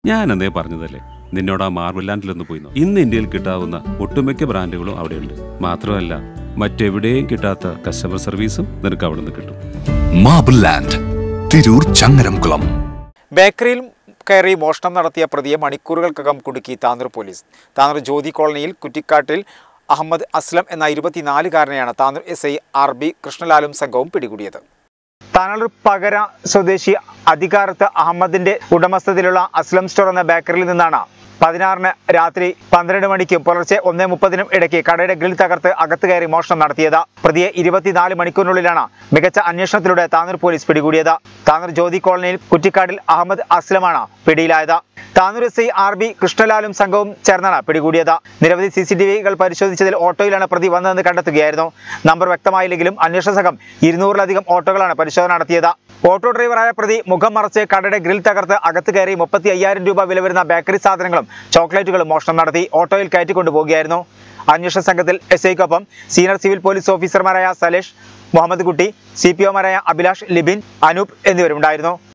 ഞാൻ എന്തേ പറഞ്ഞതല്ലേ, നിന്നോട് ആ മാർബിൾ ലാൻഡിലൊന്ന് പോയി. ഇന്ന് ഇന്ത്യയിൽ കിട്ടാവുന്ന ഒട്ടുമിക്ക ബ്രാൻഡുകളും അവിടെയുണ്ട്. മാത്രമല്ല മറ്റെവിടെയും കിട്ടാത്ത കസ്റ്റമർ സർവീസും നിനക്ക് അവിടെ നിന്ന് കിട്ടും. Marble land, Tirur, Changaramkulam. ബേക്കറിയിൽ കയറി മോഷണം നടത്തിയ പ്രതിയെ മണിക്കൂറുകൾക്കകം കുടുക്കി താനൂർ പോലീസ്. താനൂർ ജ്യോതി കോളനിയിൽ കുറ്റിക്കാട്ടിൽ അഹമ്മദ് അസ്ലം എന്ന 24-കാരനെയാണ് താനൂർ SI RB കൃഷ്ണലാലും സംഘവും പിടികൂടിയത്. താനൂർ പകര സ്വദേശി അധികാരത്ത് അഹമ്മദിന്റെ ഉടമസ്ഥതയിലുള്ള അസ്ലം സ്റ്റോർ എന്ന ബേക്കറിയിൽ നിന്നാണ് 16-ന് രാത്രി 12 മണിക്കും പുലർച്ചെ 1:30-നും ഇടയ്ക്ക് കടയുടെ ഗ്രിൽ തകർത്ത് അകത്ത് കയറി മോഷണം നടത്തിയത്. പ്രതിയെ 24 മണിക്കൂറിനുള്ളിലാണ് മികച്ച അന്വേഷണത്തിലൂടെ താനൂർ പോലീസ് പിടികൂടിയത്. താനൂർ ജ്യോതി കോളനിയിൽ കുറ്റിക്കാട്ടിൽ അഹമ്മദ് അസ്ലമാണ് പിടിയിലായത്. താനൂർ SI RB കൃഷ്ണലാലും സംഘവും ചേർന്നാണ് പിടികൂടിയത്. നിരവധി CCTVകൾ പരിശോധിച്ചതിൽ ഓട്ടോയിലാണ് പ്രതി വന്നതെന്ന് കണ്ടെത്തുകയായിരുന്നു. നമ്പർ വ്യക്തമായില്ലെങ്കിലും അന്വേഷണ സംഘം 200-ലധികം ഓട്ടോകളാണ് പരിശോധന നടത്തിയത്. ഓട്ടോ ഡ്രൈവറായ പ്രതി മുഖം മറച്ച് കടയുടെ ഗ്രിൽ തകർത്ത് അകത്ത് കയറി 35,000 രൂപ വില വരുന്ന ബേക്കറി സാധനങ്ങളും ചോക്ലേറ്റുകളും മോഷണം നടത്തി ഓട്ടോയിൽ കയറ്റിക്കൊണ്ടുപോകുകയായിരുന്നു. അന്വേഷണ സംഘത്തിൽ SIക്കൊപ്പം സീനിയർ സിവിൽ പോലീസ് ഓഫീസർമാരായ സലേഷ്, മുഹമ്മദ് കുട്ടി, CPOമാരായ അഭിലാഷ്, ലിബിൻ, അനൂപ് എന്നിവരുണ്ടായിരുന്നു.